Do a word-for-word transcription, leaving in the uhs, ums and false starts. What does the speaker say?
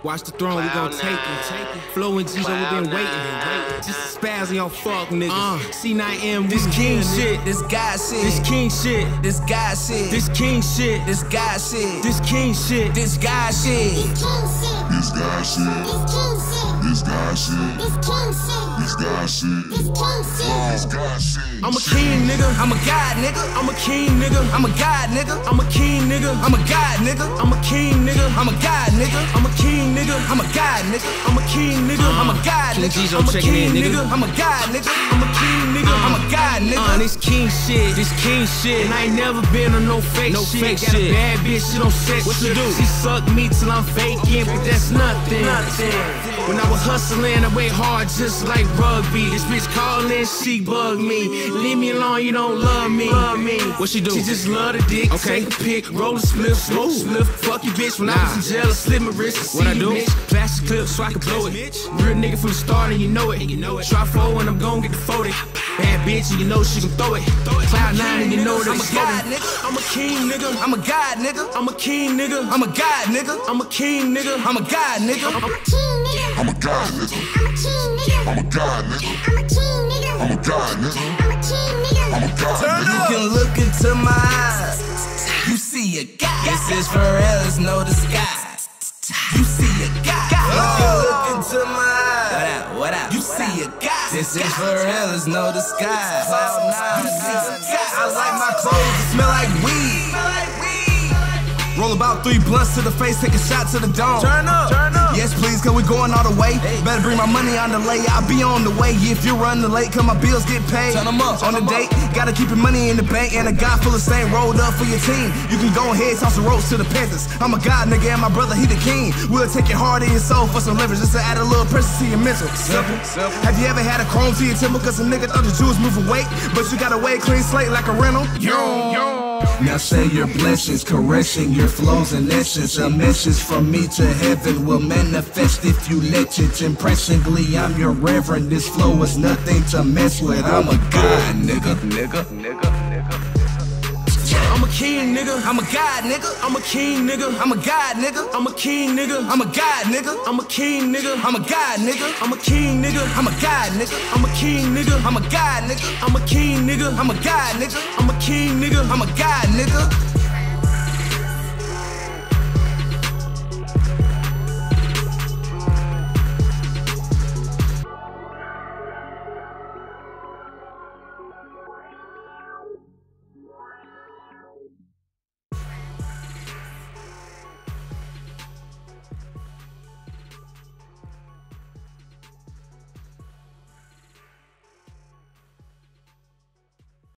Watch the throne, we gon' take it. Flow and G's, we been waiting. Just a spaz on y'all fuck niggas. Uh, C nine M, this king shit. This guy shit. This king shit. This guy shit. This king shit. This guy shit. This king shit. This guy shit. This guy shit. This guy shit. This king shit. This guy shit. This king shit. This guy shit. I'm a king nigga. I'm a god nigga. I'm a king nigga. I'm a god nigga. I'm a king nigga. I'm a god nigga. I'm a king nigga. I'm a god nigga. I'm a king nigga. I'm a god nigga. I'm a king nigga. I'm a god nigga. I'm a king nigga. I'm a god nigga. I'm a king nigga. I'm a god nigga. Uh, this king shit. This king shit. And I ain't never been on no fake no shit. Fake Got shit. a bad bitch, she don't sex. What you do? She suck me till I'm faking, but that's nothing. Nothing. When I was hustling, I went hard just like rugby. This bitch calling, she bug me. Leave me alone, you don't love me. Love me. What she do? She just love the dick. Okay. Take a pic, roll a spliff, smoke spliff. Fuck you, bitch. When Nah. I was in jail, I slit my wrist. What I do? Bitch. Plastic clip so I can blow it. Real nigga from the start and you know it. Try four and I'm gon' get the forty. Bad bitch and you know she can throw it. Cloud nine and you know that I'm it's a god floating. nigga. I'm a king nigga. I'm a god nigga. I'm a king nigga. I'm a god nigga. I'm a king nigga. I'm a god nigga. I'm a god nigga. I'm a god nigga. I'm a god nigga. I'm a god You nigga. can look into my eyes. You see a guy. This is for real, it's no disguise. You see a guy. You can look into my eyes. What up? What up? You see a guy. This is for real, it's no disguise. You see a guy. I like my clothes to smell like weed. Roll about three blunts to the face, take a shot to the dome. Turn up. Turn up. Yes, please, cause we going all the way. Better bring my money on delay. I'll be on the way. If you're running late, cause my bills get paid. Turn 'em up, On turn the 'em date, gotta keep your money in the bank. And a guy full of same rolled up for your team. You can go ahead, toss the ropes to the Panthers. I'm a god nigga and my brother, he the king. We'll take your heart and your soul for some leverage. Just to add a little pressure to your mental. Simple. Simple. Have you ever had a chrome to your temple? Cause a nigga thought the Jews moving weight. But you got a way clean slate like a rental. Yo, yo. Now say your blessings, caressing your flows and essence. A message from me to heaven will manifest if you let it. Impressively, I'm your reverend. This flow is nothing to mess with. I'm a god, nigga, nigga, nigga, nigga. I'm a king nigga. I'm a god nigga. I'm a king nigga. I'm a god nigga. I'm a king nigga. I'm a god nigga. I'm a king nigga. I'm a god nigga. I'm a king nigga. I'm a god nigga. I'm a king nigga. I'm a god nigga. I'm a king nigga. I'm a god nigga. I'm a king nigga. I'm a god nigga.